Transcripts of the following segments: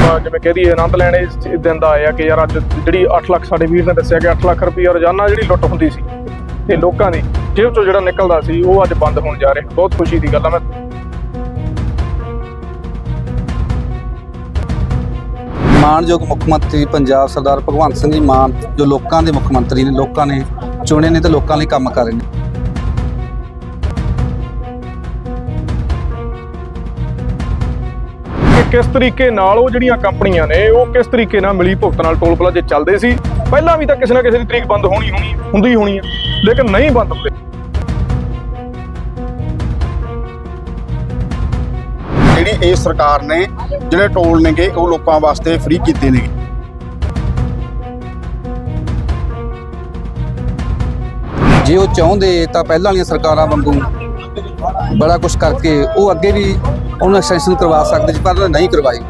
ਜਿਵੇਂ ਕਹਿ ਦਈਏ ਆਨੰਦ ਲੈਣ ਇਸ ਦਿਨ ਦਾ ਆਇਆ ਕਿ ਯਾਰ ਅੱਜ ਜਿਹੜੀ 8 ਲੱਖ ਸਾਡੇ ਵੀਰ ਨੇ ਦੱਸਿਆ ਕਿ 8 ਲੱਖ ਰੁਪਈਆ ਰੋਜ਼ਾਨਾ ਜਿਹੜੀ ਲੁੱਟ ਹੁੰਦੀ ਸੀ ਤੇ ਲੋਕਾਂ ਦੀ ਜੇਬ ਚੋਂ ਜਿਹੜਾ ਨਿਕਲਦਾ ਸੀ ਉਹ ਅੱਜ ਬੰਦ ਹੋਣ ਜਾ ਰਿਹਾ। ਬਹੁਤ ਖੁਸ਼ੀ ਦੀ ਗੱਲ ਆ। ਮੈਂ ਮਾਣਯੋਗ ਮੁੱਖ ਮੰਤਰੀ ਪੰਜਾਬ ਸਰਦਾਰ ਭਗਵੰਤ ਸਿੰਘ ਜੀ ਮਾਨ ਜੋ ਲੋਕਾਂ ਦੇ ਮੁੱਖ ਮੰਤਰੀ ਨੇ, ਲੋਕਾਂ ਨੇ ਚੁਣੇ ਨੇ ਤੇ ਲੋਕਾਂ ਲਈ ਕੰਮ ਕਰ ਰਹੇ ਨੇ। ਕਿਸ ਤਰੀਕੇ ਨਾਲ ਉਹ ਜਿਹੜੀਆਂ ਕੰਪਨੀਆਂ ਨੇ ਉਹ ਕਿਸ ਤਰੀਕੇ ਨਾਲ ਮਿਲੀ ਭੁਗਤ ਨਾਲ ਟੋਲ ਪਲਾਜ਼ੇ ਚੱਲਦੇ ਸੀ। ਪਹਿਲਾਂ ਵੀ ਤਾਂ ਕਿਸੇ ਨਾ ਕਿਸੇ ਦੀ ਤਰੀਕ ਬੰਦ ਹੁੰਦੀ ਹੋਣੀ ਆ, ਲੇਕਿਨ ਨਹੀਂ ਬੰਦ ਹੁੰਦੇ। ਜਿਹੜੀ ਇਹ ਸਰਕਾਰ ਨੇ ਜਿਹੜੇ ਟੋਲ ਨੇਗੇ ਉਹ ਲੋਕਾਂ ਵਾਸਤੇ ਫ੍ਰੀ ਕੀਤੇ ਨੇ। ਜੇ ਉਹ ਚਾਹੁੰਦੇ ਤਾਂ ਪਹਿਲਾਂ ਵਾਲੀਆਂ ਸਰਕਾਰਾਂ ਵਾਂਗੂ ਬੜਾ ਕੁਝ ਕਰਕੇ ਉਹ ਅੱਗੇ ਵੀ ਉਹਨੂੰ ਐਕਸਟੈਂਸ਼ਨ ਕਰਵਾ ਸਕਦੇ ਸੀ, ਪਰ ਨਹੀਂ ਕਰਵਾਈ।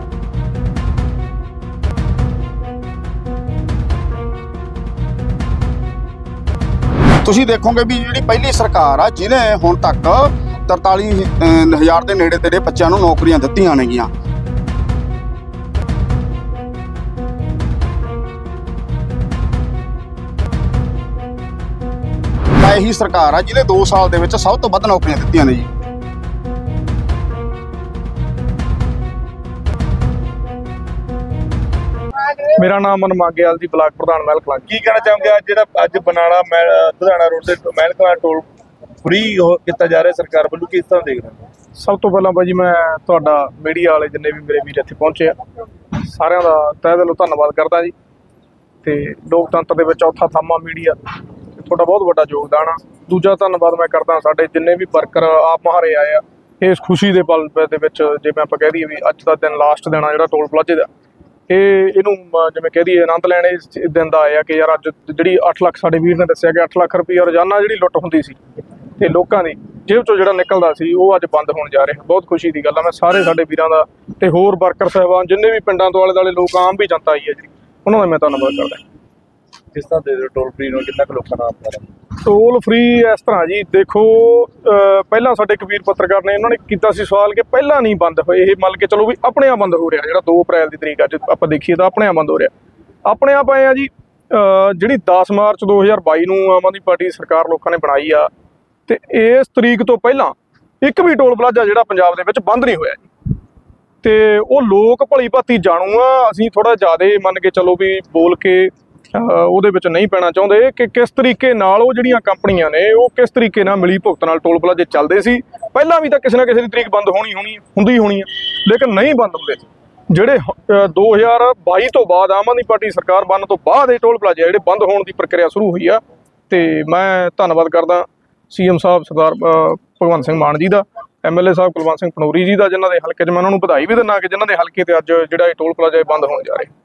ਤੁਸੀਂ ਦੇਖੋਗੇ ਵੀ ਜਿਹੜੀ ਪਹਿਲੀ ਸਰਕਾਰ ਆ ਜਿਹਨੇ ਹੁਣ ਤੱਕ 43,000 ਦੇ ਨੇੜੇ ਤੇੜੇ ਬੱਚਿਆਂ ਨੂੰ ਨੌਕਰੀਆਂ ਦਿੱਤੀਆਂ ਨੇਗੀਆਂ। ਤਾਂ ਇਹੀ ਸਰਕਾਰ ਆ ਜਿਹਨੇ 2 ਸਾਲ ਦੇ ਵਿੱਚ ਸਭ ਤੋਂ ਵੱਧ ਨੌਕਰੀਆਂ ਦਿੱਤੀਆਂ ਨੇ ਜੀ। ਮੇਰਾ ਨਾਮ ਮਨਮਾਨ ਗਿਆਲ ਜੀ, ਬਲਾਕ ਪ੍ਰਧਾਨ ਮਹਿਲ ਕਲਾਂ। ਕੀ ਕਹਿਣਾ ਚਾਹੋਗੇ ਜਿਹੜਾ ਅੱਜ ਬਨਾਲਾ ਲੁਧਿਆਣਾ ਰੋਡ ਤੇ ਮਹਿਲ ਕਲਾਂ ਟੋਲ ਫ੍ਰੀ ਕੀਤਾ ਜਾ ਰਿਹਾ ਸਰਕਾਰ ਵੱਲੋਂ, ਕਿਸ ਤਰ੍ਹਾਂ ਦੇਖਦੇ ਹੋ? ਸਭ ਤੋਂ ਪਹਿਲਾਂ ਭਾਜੀ ਮੈਂ ਤੁਹਾਡਾ ਮੀਡੀਆ ਵਾਲੇ ਜਿੰਨੇ ਵੀ ਮੇਰੇ ਵੀਰ ਇੱਥੇ ਪਹੁੰਚੇ ਆ ਸਾਰਿਆਂ ਦਾ ਤਹਿ ਦਿਲੋਂ ਧੰਨਵਾਦ ਕਰਦਾ ਜੀ। ਤੇ ਲੋਕਤੰਤਰ ਦੇ ਵਿੱਚ ਚੌਥਾ ਥੰਮ ਆ ਮੀਡੀਆ, ਤੁਹਾਡਾ ਬਹੁਤ ਵੱਡਾ ਯੋਗਦਾਨ ਆ। ਦੂਜਾ ਧੰਨਵਾਦ ਮੈਂ ਕਰਦਾ ਸਾਡੇ ਜਿੰਨੇ ਵੀ ਵਰਕਰ ਆਪ ਮੁਹਾਰੇ ਆਏ ਆ ਇਸ ਖੁਸ਼ੀ ਦੇ ਪਲ ਦੇ ਵਿੱਚ। ਜਿਵੇਂ ਆਪਾਂ ਕਹਿ ਦਈਏ ਵੀ ਅੱਜ ਦਾ ਦਿਨ ਲਾਸਟ ਦਿਨ ਆ ਜਿਹੜਾ ਟੋਲ ਪਲਾਜ਼ੇ ਦਾ, ਇਹਨੂੰ ਜਿਵੇਂ ਕਹਿ ਦਈਏ ਆਨੰਦ ਲੈਣ ਇਸ ਦਿਨ ਦਾ ਆਇਆ ਕਿ ਯਾਰ ਅੱਜ ਜਿਹੜੀ 8 ਲੱਖ ਸਾਡੇ ਵੀਰ ਨੇ ਦੱਸਿਆ ਕਿ 8 ਲੱਖ ਰੁਪਈਆ ਰੋਜ਼ਾਨਾ ਜਿਹੜੀ ਲੁੱਟ ਹੁੰਦੀ ਸੀ ਤੇ ਲੋਕਾਂ ਦੀ ਜੇਬ ਚੋਂ ਜਿਹੜਾ ਨਿਕਲਦਾ ਸੀ ਉਹ ਅੱਜ ਬੰਦ ਹੋਣ ਜਾ ਰਿਹਾ। ਬਹੁਤ ਖੁਸ਼ੀ ਦੀ ਗੱਲ ਆ। ਮੈਂ ਸਾਰੇ ਸਾਡੇ ਵੀਰਾਂ ਦਾ ਤੇ ਹੋਰ ਵਰਕਰ ਸਾਹਿਬਾਨ ਜਿੰਨੇ ਵੀ ਪਿੰਡਾਂ ਤੋਂ ਆਲੇ ਦੁਆਲੇ ਲੋਕ ਆਮ ਵੀ ਜਨਤਾ ਆਈ ਹੈ ਜੀ, ਉਹਨਾਂ ਦਾ ਮੈਂ ਧੰਨਵਾਦ ਕਰਦਾ। ਕਿਸ ਤਰ੍ਹਾਂ ਦੇ ਟੋਲ ਫ੍ਰੀ ਨੂੰ ਕਿੰਨਾ ਕੁ ਲੋਕਾਂ ਨਾਲ ਟੋਲ ਫ੍ਰੀ ਇਸ ਤਰ੍ਹਾਂ ਜੀ, ਦੇਖੋ ਪਹਿਲਾਂ ਸਾਡੇ ਕਬੀਰ ਪੱਤਰਕਾਰ ਨੇ ਇਹਨਾਂ ਨੇ ਕੀਤਾ ਸੀ ਸਵਾਲ ਕਿ ਪਹਿਲਾਂ ਨਹੀਂ ਬੰਦ ਹੋਏ ਇਹ, ਮੰਨ ਕੇ ਚਲੋ ਵੀ ਆਪਣੇ ਆਪ ਬੰਦ ਹੋ ਰਿਹਾ। ਜਿਹੜਾ 2 ਅਪ੍ਰੈਲ ਦੀ ਤਰੀਕ ਅੱਜ ਆਪਾਂ ਦੇਖੀਏ ਤਾਂ ਆਪਣੇ ਆਪ ਬੰਦ ਹੋ ਰਿਹਾ। ਆਪਣੇ ਆਪ ਆਏ ਆ ਜੀ, ਜਿਹੜੀ 10 ਮਾਰਚ 2022 ਨੂੰ ਆਮ ਆਦਮੀ ਪਾਰਟੀ ਸਰਕਾਰ ਲੋਕਾਂ ਨੇ ਬਣਾਈ ਆ ਤੇ ਇਸ ਤਰੀਕ ਤੋਂ ਪਹਿਲਾਂ ਇੱਕ ਵੀ ਟੋਲ ਪਲਾਜ਼ਾ ਜਿਹੜਾ ਪੰਜਾਬ ਦੇ ਵਿੱਚ ਬੰਦ ਨਹੀਂ ਹੋਇਆ ਜੀ। ਤੇ ਉਹ ਲੋਕ ਭਲੀ ਭਾਂਤੀ ਜਾਣੂ ਆ। ਅਸੀਂ ਥੋੜਾ ਜ਼ਿਆਦਾ ਮੰਨ ਕੇ ਚਲੋ ਵੀ ਬੋਲ ਕੇ ਉਹਦੇ ਵਿੱਚ ਨਹੀਂ ਪੈਣਾ ਚਾਹੁੰਦੇ ਕਿ ਕਿਸ ਤਰੀਕੇ ਨਾਲ ਉਹ ਜਿਹੜੀਆਂ ਕੰਪਨੀਆਂ ਨੇ ਉਹ ਕਿਸ ਤਰੀਕੇ ਨਾਲ ਮਿਲੀ ਭੁਗਤ ਨਾਲ ਟੋਲ ਪਲਾਜ਼ੇ ਚੱਲਦੇ ਸੀ। ਪਹਿਲਾਂ ਵੀ ਤਾਂ ਕਿਸੇ ਨਾ ਕਿਸੇ ਦੀ ਤਰੀਕ ਬੰਦ ਹੁੰਦੀ ਹੋਣੀ ਆ, ਲੇਕਿਨ ਨਹੀਂ ਬੰਦ ਹੁੰਦੇ। ਜਿਹੜੇ 2022 ਤੋਂ ਬਾਅਦ ਆਮ ਆਦਮੀ ਪਾਰਟੀ ਸਰਕਾਰ ਬਣਨ ਤੋਂ ਬਾਅਦ ਇਹ ਟੋਲ ਪਲਾਜ਼ੇ ਜਿਹੜੇ ਬੰਦ ਹੋਣ ਦੀ ਪ੍ਰਕਿਰਿਆ ਸ਼ੁਰੂ ਹੋਈ ਆ। ਤੇ ਮੈਂ ਧੰਨਵਾਦ ਕਰਦਾ CM ਸਾਹਿਬ ਸਰਦਾਰ ਭਗਵੰਤ ਸਿੰਘ ਮਾਨ ਜੀ ਦਾ, MLA ਸਾਹਿਬ ਕੁਲਵੰਤ ਸਿੰਘ ਪਨੋਰੀ ਜੀ ਦਾ, ਜਿਨ੍ਹਾਂ ਦੇ ਹਲਕੇ 'ਚ ਮੈਂ ਉਹਨਾਂ ਨੂੰ ਵਧਾਈ ਵੀ ਦਿੰਦਾ ਕਿ ਜਿਨ੍ਹਾਂ ਦੇ ਹਲਕੇ ਤੇ ਅੱਜ ਜਿਹੜਾ ਇਹ ਟੋਲ ਪਲਾਜ਼ਾ ਬੰਦ ਹੋਣ ਜਾ ਰਿਹਾ।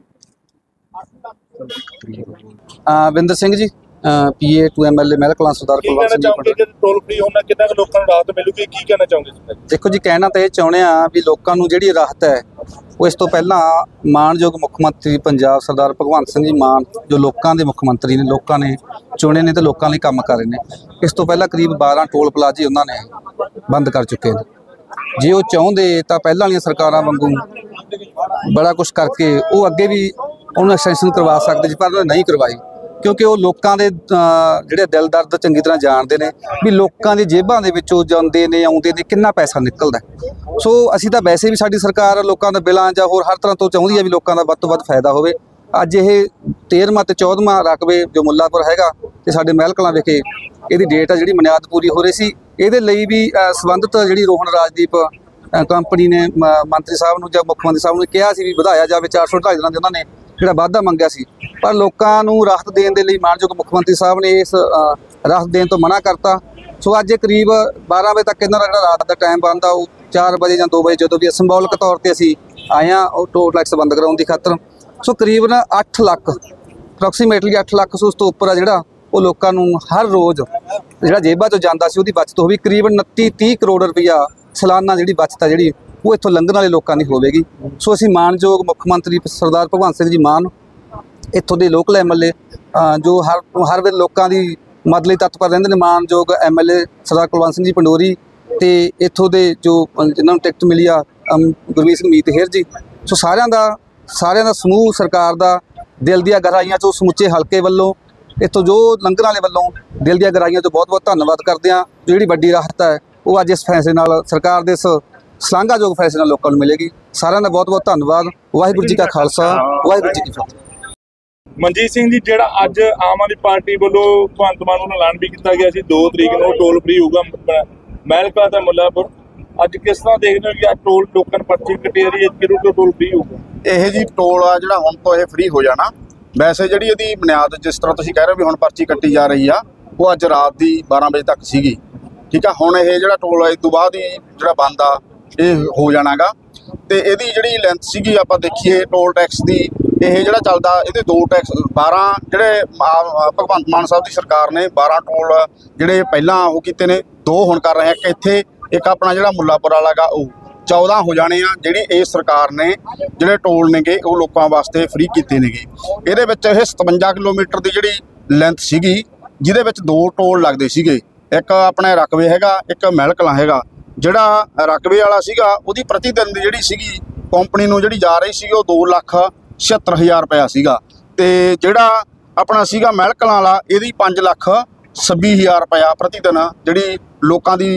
Vinder Singh ji, PA to MLA Mehal Kalan Sardar Kulwant Singh ji. Toll free ਹੋਣਾ ਕਿੰਨਾ ਕੁ ਲੋਕਾਂ ਨੂੰ ਰਾਹਤ ਮਿਲੂਗੀ, ਕੀ ਕਹਿਣਾ ਚਾਹੋਗੇ? ਦੇਖੋ ਜੀ, ਕਹਿਣਾ ਤਾਂ ਇਹ ਚਾਹੁੰਦੇ ਆ ਵੀ ਲੋਕਾਂ ਨੂੰ ਜਿਹੜੀ ਰਾਹਤ ਹੈ ਉਹ ਇਸ ਤੋਂ ਪਹਿਲਾਂ ਮਾਣਯੋਗ ਮੁੱਖ ਮੰਤਰੀ ਪੰਜਾਬ ਸਰਦਾਰ ਭਗਵੰਤ ਸਿੰਘ ਜੀ ਮਾਨ ਜੋ ਲੋਕਾਂ ਦੇ ਮੁੱਖ ਮੰਤਰੀ ਨੇ, ਲੋਕਾਂ ਨੇ ਚੁਣੇ ਨੇ ਤੇ ਲੋਕਾਂ ਲਈ ਕੰਮ ਕਰ ਰਹੇ ਨੇ। ਇਸ ਤੋਂ ਪਹਿਲਾਂ ਕਰੀਬ 12 ਟੋਲ ਪਲਾਜ਼ੇ ਉਹਨਾਂ ਨੇ ਬੰਦ ਕਰ ਚੁੱਕੇ ਨੇ। ਜੇ ਉਹ ਚਾਹੁੰਦੇ ਤਾਂ ਪਹਿਲਾਂ ਵਾਲੀਆਂ ਸਰਕਾਰਾਂ ਵਾਂਗੂ ਬੜਾ ਕੁਝ ਕਰਕੇ ਉਹ ਅੱਗੇ ਵੀ ਉਹਨੂੰ ਐਕਸਟੈਂਸ਼ਨ ਕਰਵਾ ਸਕਦੇ ਸੀ, ਪਰ ਨਹੀਂ ਕਰਵਾਈ। ਕਿਉਂਕਿ ਉਹ ਲੋਕਾਂ ਦੇ ਜਿਹੜੇ ਦਿਲ ਦਰਦ ਚੰਗੀ ਤਰ੍ਹਾਂ ਜਾਣਦੇ ਨੇ ਵੀ ਲੋਕਾਂ ਦੀ ਜੇਬਾਂ ਦੇ ਵਿੱਚੋਂ ਜਾਂਦੇ ਨੇ ਆਉਂਦੇ ਨੇ ਕਿੰਨਾ ਪੈਸਾ ਨਿਕਲਦਾ। ਸੋ ਅਸੀਂ ਤਾਂ ਵੈਸੇ ਵੀ ਸਾਡੀ ਸਰਕਾਰ ਲੋਕਾਂ ਦਾ ਬਿਲਾਂ ਜਾਂ ਹੋਰ ਹਰ ਤਰ੍ਹਾਂ ਤੋਂ ਚਾਹੁੰਦੀ ਹੈ ਵੀ ਲੋਕਾਂ ਦਾ ਵੱਧ ਤੋਂ ਵੱਧ ਫਾਇਦਾ ਹੋਵੇ। ਅੱਜ ਇਹ 13ਵਾਂ ਤੇ 14ਵਾਂ ਰਕਬੇ ਜੋ ਮੁੱਲਾਪੁਰ ਹੈਗਾ ਤੇ ਸਾਡੇ ਮਹਿਲ ਕਲਾਂ ਵਿਖੇ ਇਹਦੀ ਡੇਟ ਆ ਜਿਹੜੀ ਮਨਿਆਦ ਪੂਰੀ ਹੋ ਰਹੀ ਸੀ। ਇਹਦੇ ਲਈ ਵੀ ਸੰਬੰਧਿਤ ਜਿਹੜੀ ਰੋਹਣ ਰਾਜਦੀਪ ਕੰਪਨੀ ਨੇ ਮੰਤਰੀ ਸਾਹਿਬ ਨੂੰ ਜਾਂ ਮੁੱਖ ਮੰਤਰੀ ਸਾਹਿਬ ਨੂੰ ਕਿਹਾ ਸੀ ਵੀ ਵਧਾਇਆ ਜਾਵੇ 402 ਦਿਨਾਂ ਦੇ, ਉਹਨਾਂ ਨੇ ਜਿਹੜਾ ਵਾਧਾ ਮੰਗਿਆ ਸੀ। ਪਰ ਲੋਕਾਂ ਨੂੰ ਰਾਹਤ ਦੇਣ ਦੇ ਲਈ ਮਾਣਯੋਗ ਮੁੱਖ ਮੰਤਰੀ ਸਾਹਿਬ ਨੇ ਇਸ ਰਾਹਤ ਦੇਣ ਤੋਂ ਮਨਾ ਕਰਤਾ। ਸੋ ਅੱਜ ਕਰੀਬ 12 ਵਜੇ ਤੱਕ ਇਹਨਾਂ ਦਾ ਜਿਹੜਾ ਰਾਤ ਦਾ ਟਾਈਮ ਬਣਦਾ ਉਹ 4 ਵਜੇ ਜਾਂ 2 ਵਜੇ ਜਦੋਂ ਵੀ ਸਿੰਬੋਲਿਕ ਤੌਰ ਤੇ ਅਸੀਂ ਆਏ ਹਾਂ ਉਹ ਟੋਲ ਟੈਕਸ ਬੰਦ ਕਰਾਉਣ ਦੀ ਖਾਤਰ। ਸੋ ਕਰੀਬਨ 8 ਲੱਖ ਅਪਰੋਕਸੀਮੇਟਲੀ 8 ਲੱਖ ਸੋ ਉਸ ਤੋਂ ਉੱਪਰ ਆ ਜਿਹੜਾ ਉਹ ਲੋਕਾਂ ਨੂੰ ਹਰ ਰੋਜ਼ ਜਿਹੜਾ ਜੇਬਾਂ 'ਚੋਂ ਜਾਂਦਾ ਸੀ ਉਹਦੀ ਬਚਤ ਹੋਵੇ। ਕਰੀਬਨ 29-30 ਕਰੋੜ ਰੁਪਈਆ ਸਾਲਾਨਾ ਜਿਹੜੀ ਬਚਤ ਆ ਜਿਹੜੀ ਉਹ ਇੱਥੋਂ ਲੰਘਣ ਵਾਲੇ ਲੋਕਾਂ ਦੀ ਹੋਵੇਗੀ। ਸੋ ਅਸੀਂ ਮਾਣਯੋਗ ਮੁੱਖ ਮੰਤਰੀ ਸਰਦਾਰ ਭਗਵੰਤ ਸਿੰਘ ਜੀ ਮਾਨ, ਇੱਥੋਂ ਦੇ ਲੋਕਲ MLA ਜੋ ਹਰ ਵੇਲੇ ਲੋਕਾਂ ਦੀ ਮਦਦ ਲਈ ਤਤਪਰ ਰਹਿੰਦੇ ਨੇ, ਮਾਣਯੋਗ MLA ਸਰਦਾਰ ਕੁਲਵੰਤ ਸਿੰਘ ਜੀ ਪੰਡੋਰੀ ਤੇ ਇੱਥੋਂ ਦੇ ਜੋ ਜਿਨ੍ਹਾਂ ਨੂੰ ਟਿਕਟ ਮਿਲੀ ਆ ਗੁਰਮੀਤ ਸਿੰਘ ਮੀਤ ਹੇਰ ਜੀ, ਸੋ ਸਾਰਿਆਂ ਦਾ ਸਮੂਹ ਸਰਕਾਰ ਦਾ ਦਿਲ ਦੀਆਂ ਗਹਿਰਾਈਆਂ 'ਚੋਂ ਸਮੁੱਚੇ ਹਲਕੇ ਵੱਲੋਂ ਇੱਥੋਂ ਜੋ ਲੰਗਰ ਵਾਲੇ ਵੱਲੋਂ ਦਿਲ ਦੀਆਂ ਗਹਿਰਾਈਆਂ 'ਚੋਂ ਬਹੁਤ ਧੰਨਵਾਦ ਕਰਦੇ ਹਾਂ। ਜਿਹੜੀ ਵੱਡੀ ਰਾਹਤ ਹੈ ਉਹ ਅੱਜ ਇਸ ਫੈਸਲੇ ਨਾਲ, ਸਰਕਾਰ ਦੇ ਇਸ ਸ਼ਲਾਘਾਯੋਗ ਫੈਸਲੇ ਨਾਲ ਲੋਕਾਂ ਨੂੰ ਮਿਲੇਗੀ। ਸਾਰਿਆਂ ਦਾ ਬਹੁਤ ਧੰਨਵਾਦ। ਵਾਹਿਗੁਰੂ ਜੀ ਕਾ ਖਾਲਸਾ, ਵਾਹਿਗੁਰੂ ਜੀ ਕੀ ਫਤਿਹ। ਮਨਜੀਤ ਸਿੰਘ ਜੀ, ਜਿਹੜਾ ਅੱਜ ਆਮ ਆਦਮੀ ਪਾਰਟੀ ਵੱਲੋਂ ਭਗਵੰਤ ਮਾਨ ਨੂੰ ਐਲਾਨ ਵੀ ਕੀਤਾ ਗਿਆ ਸੀ 2 ਤਰੀਕ ਨੂੰ ਟੋਲ ਫ੍ਰੀ ਹੋਊਗਾ ਮਹਿਲਕਲਾਂ ਤੇ ਮੁੱਲਾਂਪੁਰ, ਅੱਜ ਕਿਸ ਤਰ੍ਹਾਂ ਦੇਖਦੇ ਹੋ ਕਿ ਆ ਟੋਲ ਟੋਕਨ ਪਰਚੀ ਕੱਟੀ ਜਾ ਰਹੀ ਹੈ, ਕਿਦੋਂ ਤੋਂ ਟੋਲ ਫ੍ਰੀ ਹੋਊਗਾ? ਇਹ ਜੀ ਟੋਲ ਆ ਜਿਹੜਾ ਹੁਣ ਤੋਂ ਇਹ ਫ੍ਰੀ ਹੋ ਜਾਣਾ। ਵੈਸੇ ਜਿਹੜੀ ਇਹਦੀ ਬੁਨਿਆਦ ਜਿਸ ਤਰ੍ਹਾਂ ਤੁਸੀਂ ਕਹਿ ਰਹੇ ਹੋ ਵੀ ਹੁਣ ਪਰਚੀ ਕੱਟੀ ਜਾ ਰਹੀ ਆ, ਉਹ ਅੱਜ ਰਾਤ ਦੀ 12 ਵਜੇ ਤੱਕ ਸੀਗੀ, ਠੀਕ ਆ। ਹੁਣ ਇਹ ਜਿਹੜਾ ਟੋਲ ਇਸ ਤੋਂ ਬਾਅਦ ਹੀ ਜਿਹੜਾ ਬੰਦ ਆ ਇਹ ਹੋ ਜਾਣਾਗਾ। ਤੇ ਇਹਦੀ ਜਿਹੜੀ ਲੈਂਥ ਸੀਗੀ ਆਪਾਂ ਦੇਖੀਏ ਟੋਲ ਟੈਕਸ ਦੀ, ਇਹ ਜਿਹੜਾ ਚੱਲਦਾ ਇਹਦੇ 2 ਟੈਕਸ 12 ਜਿਹੜੇ ਭਗਵੰਤ ਮਾਨ ਸਾਹਿਬ ਦੀ ਸਰਕਾਰ ਨੇ 12 ਟੋਲ ਜਿਹੜੇ ਪਹਿਲਾਂ ਉਹ ਕੀਤੇ ਨੇ, 2 ਹੁਣ ਕਰ ਰਹੇ ਆ ਕਿ ਇੱਥੇ ਇੱਕ ਆਪਣਾ ਜਿਹੜਾ ਮੁੱਲਾਂਪੁਰ ਵਾਲਾ ਗਾ ਉਹ 14 ਹੋ ਜਾਣੇ ਆ। ਜਿਹੜੀ ਇਹ ਸਰਕਾਰ ਨੇ ਜਿਹੜੇ ਟੋਲ ਨੇਗੇ ਉਹ ਲੋਕਾਂ ਵਾਸਤੇ ਫ੍ਰੀ ਕੀਤੇ ਨੇਗੇ। ਇਹਦੇ ਵਿੱਚ ਇਹ 57 ਕਿਲੋਮੀਟਰ ਦੀ ਜਿਹੜੀ ਲੈਂਥ ਸੀਗੀ, ਜਿਹਦੇ ਵਿੱਚ 2 ਟੋਲ ਲੱਗਦੇ ਸੀਗੇ, ਇੱਕ ਆਪਣੇ ਰਕਬੇ ਹੈਗਾ, ਇੱਕ ਮਹਿਲਕਲਾਂ ਹੈਗਾ। ਜਿਹੜਾ ਰਕਬੇ ਵਾਲਾ ਸੀਗਾ ਉਹਦੀ ਪ੍ਰਤੀ ਦਿਨ ਦੀ ਜਿਹੜੀ ਸੀਗੀ ਕੰਪਨੀ ਨੂੰ ਜਿਹੜੀ ਜਾ ਰਹੀ ਸੀਗੀ ਉਹ 2,76,000 ਰੁਪਇਆ ਸੀਗਾ। ਤੇ ਜਿਹੜਾ ਆਪਣਾ ਸੀਗਾ ਮਹਿਲਕਲਾਂ ਵਾਲਾ ਇਹਦੀ 5,26,000 ਰੁਪਇਆ ਪ੍ਰਤੀ ਦਿਨ ਜਿਹੜੀ ਲੋਕਾਂ ਦੀ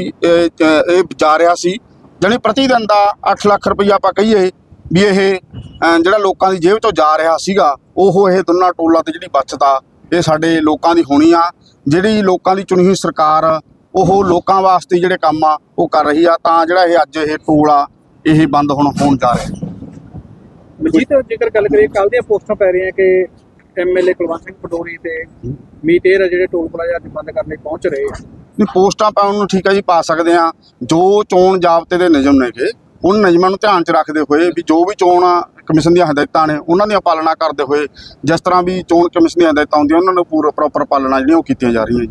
ਇਹ ਜਾ ਰਿਹਾ ਸੀ। ਜਾਣੀ ਪ੍ਰਤੀ ਦਿਨ ਦਾ 8 ਲੱਖ ਰੁਪਈਆ ਆਪਾਂ ਕਹੀਏ ਵੀ ਇਹ ਜਿਹੜਾ ਲੋਕਾਂ ਦੀ ਜੇਬ 'ਚੋਂ ਜਾ ਰਿਹਾ ਸੀਗਾ, ਉਹ ਇਹ ਦੋਨਾਂ ਟੋਲਾਂ ਤੇ ਜਿਹੜੀ ਬਚਤ ਆ ਇਹ ਸਾਡੇ ਲੋਕਾਂ ਦੀ ਹੋਣੀ ਆ। ਜਿਹੜੀ ਲੋਕਾਂ ਦੀ ਚੁਣੀ ਹੋਈ ਸਰਕਾਰ ਉਹ ਲੋਕਾਂ ਵਾਸਤੇ ਜਿਹੜੇ ਕੰਮ ਆ ਉਹ ਕਰ ਰਹੀ ਆ, ਤਾਂ ਜਿਹੜਾ ਇਹ ਅੱਜ ਇਹ ਟੋਲ ਆ ਇਹ ਬੰਦ ਹੋਣ ਜਾ ਰਿਹਾ। ਮਜੀਦ, ਜੇਕਰ ਗੱਲ ਕਰੀਏ ਕੱਲ੍ਹ ਦੀਆਂ ਪੋਸਟਾਂ ਪੈ ਰਹੀਆਂ ਕਿ ਐਮਐਲਏ ਕੁਲਵੰਤ ਸਿੰਘ ਪਟੋਰੀ ਤੇ ਮੀਤ ਹੇਰ ਜਿਹੜੇ ਟੋਲ ਪਲਾਜ਼ਾ ਅੱਜ ਬੰਦ ਕਰਨ ਲਈ ਪਹੁੰਚ ਰਹੇ ਆ। ਨਹੀਂ, ਪੋਸਟਾਂ ਪਾਉਣ ਨੂੰ ਠੀਕ ਹੈ ਜੀ, ਪਾ ਸਕਦੇ ਆ। ਜੋ ਚੋਣ ਜ਼ਾਬਤੇ ਦੇ ਨਿਯਮ ਨੇਗੇ ਉਹਨਾਂ ਨਿਯਮਾਂ ਨੂੰ ਧਿਆਨ 'ਚ ਰੱਖਦੇ ਹੋਏ ਵੀ ਜੋ ਵੀ ਚੋਣ ਕਮਿਸ਼ਨ ਦੀਆਂ ਹਦਾਇਤਾਂ ਨੇ ਉਹਨਾਂ ਦੀਆਂ ਪਾਲਣਾ ਕਰਦੇ ਹੋਏ, ਜਿਸ ਤਰ੍ਹਾਂ ਵੀ ਚੋਣ ਕਮਿਸ਼ਨ ਦੀਆਂ ਹਦਾਇਤਾਂ ਹੁੰਦੀਆਂ ਉਹਨਾਂ ਨੂੰ ਪੂਰਾ ਪ੍ਰੋਪਰ ਪਾਲਣਾ ਜਿਹੜੀਆਂ ਉਹ ਕੀਤੀਆਂ ਜਾ ਰਹੀਆਂ ਜੀ।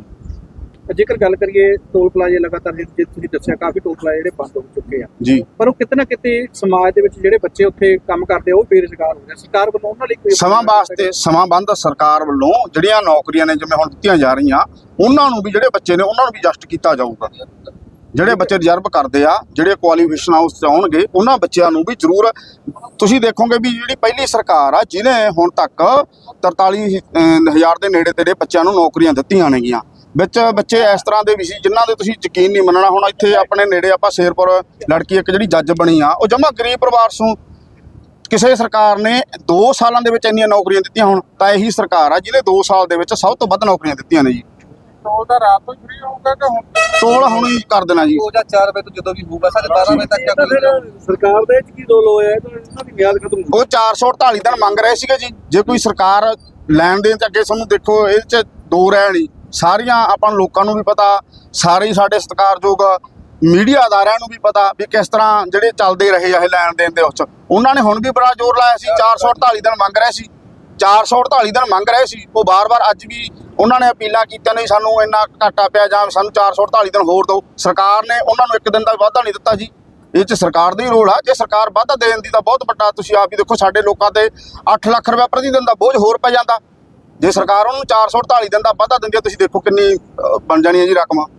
ਜੇਕਰ ਗੱਲ ਕਰੀਏ ਟੋਲ ਪਲਾਜ਼ੇ ਲਗਾਤਾਰ ਜੇ ਤੁਸੀਂ ਦੱਸਿਆ ਕਾਫੀ ਟੋਲ ਪਲਾਜ਼ੇ ਜਿਹੜੇ ਬੰਦ ਹੋ ਚੁੱਕੇ ਆ ਜੀ, ਪਰ ਉਹ ਕਿਤੇ ਨਾ ਕਿਤੇ ਸਮਾਜ ਦੇ ਵਿੱਚ ਜਿਹੜੇ ਬੱਚੇ ਉੱਥੇ ਕੰਮ ਕਰਦੇ ਆ ਉਹ ਬੇਰੁਜ਼ਗਾਰ ਹੋ ਗਏ। ਸਰਕਾਰ ਵੱਲੋਂ ਉਹਨਾਂ ਲਈ ਕੋਈ ਸਮਾਂ ਬੰਦ ਸਰਕਾਰ ਵੱਲੋਂ ਜਿਹੜੀਆਂ ਨੌਕਰੀਆਂ ਨੇ ਜਿਵੇਂ ਹੁਣ ਦਿੱਤੀਆਂ ਜਾ ਰਹੀਆਂ, ਉਹਨਾਂ ਨੂੰ ਵੀ ਜਿਹੜੇ ਬੱਚੇ ਨੇ ਉਹਨਾਂ ਨੂੰ ਵੀ ਜਸਟ ਕੀਤਾ ਜਾਊਗਾ। ਜਿਹੜੇ ਬੱਚੇ ਰਿਜ਼ਰਵ ਕਰਦੇ ਆ, ਜਿਹੜੇ ਕੁਆਲੀਫਿਕੇਸ਼ਨ ਹਾਊਸ 'ਚ ਆਉਣਗੇ, ਉਹਨਾਂ ਬੱਚਿਆਂ ਨੂੰ ਵੀ ਜ਼ਰੂਰ ਤੁਸੀਂ ਦੇਖੋਗੇ ਵੀ ਜਿਹੜੀ ਪਹਿਲੀ ਸਰਕਾਰ ਆ ਜਿਹਨੇ ਹੁਣ ਤੱਕ 43,000 ਦੇ ਨੇੜੇ ਤੇੜੇ ਬੱਚਿਆਂ ਨੂੰ ਨੌਕਰੀਆਂ ਦਿੱਤੀਆਂ ਨੇਗੀਆਂ। ਵਿੱਚ ਬੱਚੇ ਇਸ ਤਰ੍ਹਾਂ ਦੇ ਵੀ ਸੀ ਜਿਨ੍ਹਾਂ ਦੇ ਤੁਸੀਂ ਯਕੀਨ ਨਹੀਂ ਮੰਨਣਾ। ਹੁਣ ਇੱਥੇ ਆਪਣੇ ਨੇੜੇ ਆਪਾਂ ਸ਼ੇਰਪੁਰ ਲੜਕੀ ਇੱਕ ਜਿਹੜੀ ਜੱਜ ਬਣੀ ਆ, ਉਹ ਜਮਾਂ ਗਰੀਬ ਪਰਿਵਾਰ ਤੋਂ, ਕਿਸੇ ਸਰਕਾਰ ਨੇ 2 ਸਾਲਾਂ ਦੇ ਵਿੱਚ ਇੰਨੀਆਂ ਨੌਕਰੀਆਂ ਦਿੱਤੀਆਂ ਹੁਣ ਤਾਂ ਇਹੀ ਸਰਕਾਰ ਆ ਜਿਹਨੇ 2 ਸਾਲ ਦੇ ਵਿੱਚ ਸਭ ਤੋਂ ਵੱਧ ਨੌਕਰੀਆਂ ਦਿੱਤੀਆਂ ਨੇ ਜੀ। ਟੋਲ ਦਾ ਰਾਤ ਤੋਂ ਫ੍ਰੀ ਹੋਊਗਾ ਕਿ ਹੁਣ ਟੋਲ ਹੁਣ ਹੀ ਕਰ ਦੇਣਾ ਜੀ। 2004 ਵਜੇ ਤੋਂ ਜਦੋਂ ਵੀ ਹੋਊਗਾ 12:30 ਵਜੇ ਤੱਕ। ਸਰਕਾਰ ਦੇ ਵਿੱਚ ਕੀ ਰੋਲ ਹੋਇਆ ਇਹਨਾਂ ਦੀ ਮਿਆਦ ਖਤਮ ਹੋ ਉਹ 448 ਦਿਨ ਮੰਗ ਰਹੇ ਸੀਗੇ ਜੀ। ਜੇ ਕੋਈ ਸਰਕਾਰ ਲੈਣ ਦੇਣ ਤੇ ਅੱਗੇ ਤੁਹਾਨੂੰ ਦੇਖੋ ਇਹ 'ਚ 2 ਰਹਿ ਨਹੀਂ, ਸਾਰੀਆਂ ਆਪਾਂ ਲੋਕਾਂ ਨੂੰ ਵੀ ਪਤਾ, ਸਾਰੇ ਸਾਡੇ ਸਤਿਕਾਰਯੋਗ ਮੀਡੀਆ ਅਦਾਰਿਆਂ ਨੂੰ ਵੀ ਪਤਾ ਵੀ ਕਿਸ ਤਰ੍ਹਾਂ ਜਿਹੜੇ ਚੱਲਦੇ ਰਹੇ ਆ ਇਹ ਲੈਣ ਦੇਣ ਦੇ ਵਿੱਚ। ਉਹਨਾਂ ਨੇ ਹੁਣ ਵੀ ਬੜਾ ਜ਼ੋਰ ਲਾਇਆ ਸੀ, 448 ਦਿਨ ਮੰਗ ਰਹੇ ਸੀ, 448 ਦਿਨ ਮੰਗ ਰਹੇ ਸੀ। ਉਹ ਬਾਰ-ਬਾਰ ਅੱਜ ਵੀ ਉਹਨਾਂ ਨੇ ਅਪੀਲਾਂ ਕੀਤੀਆਂ ਨਹੀਂ ਸਾਨੂੰ ਇੰਨਾ ਘਾਟਾ ਪਿਆ ਜਾਂ ਸਾਨੂੰ 448 ਦਿਨ ਹੋਰ ਦਿਓ। ਸਰਕਾਰ ਨੇ ਉਹਨਾਂ ਨੂੰ 1 ਦਿਨ ਦਾ ਵਾਧਾ ਨਹੀਂ ਦਿੱਤਾ ਜੀ। ਇਹ 'ਚ ਸਰਕਾਰ ਦਾ ਹੀ ਰੋਲ ਆ। ਜੇ ਸਰਕਾਰ ਵਾਧਾ ਦੇਣ ਦੀ ਤਾਂ ਬਹੁਤ ਵੱਡਾ, ਤੁਸੀਂ ਆਪ ਹੀ ਦੇਖੋ ਸਾਡੇ ਲੋਕਾਂ ਤੇ 8 ਲੱਖ ਰੁਪਏ ਪ੍ਰਤੀ ਦਿਨ ਦਾ ਬੋਝ ਹੋਰ ਪੈ ਜਾਂਦਾ। ਜੇ ਸਰਕਾਰ ਉਹਨੂੰ 448 ਦਿਨ ਦਾ ਵਾਧਾ ਦਿੰਦੀ ਆ, ਤੁਸੀਂ ਦੇਖੋ ਕਿੰਨੀ ਬਣ ਜਾਣੀ ਹੈ ਜੀ ਰਕਮ।